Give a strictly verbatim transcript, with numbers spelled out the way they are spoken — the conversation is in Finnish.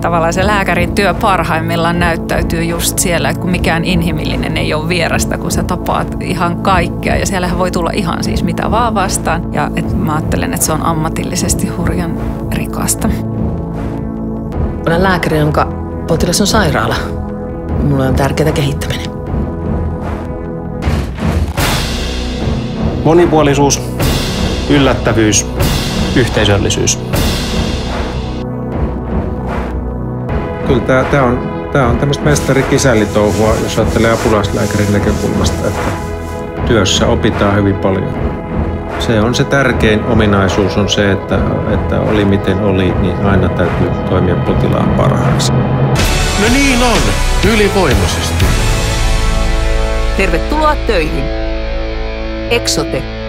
tavallaan se lääkärin työ parhaimmillaan näyttäytyy just siellä, että kun mikään inhimillinen ei ole vierasta, kun sä tapaat ihan kaikkea. Ja siellähän voi tulla ihan siis mitä vaan vastaan. Ja et mä ajattelen, että se on ammatillisesti hurjan rikasta. Olen lääkäri, jonka potilas on sairaala. Mulle on tärkeää kehittäminen. Monipuolisuus, yllättävyys, yhteisöllisyys. Kyllä tämä, tämä on, tämä on tämmöistä mestari-kisällitouhua, jos ajattelee apulaislääkärin näkökulmasta, että työssä opitaan hyvin paljon. Se on se tärkein ominaisuus on se, että, että oli miten oli, niin aina täytyy toimia potilaan parhaaksi. No niin on, ylivoimaisesti. Tervetuloa töihin. Eksote.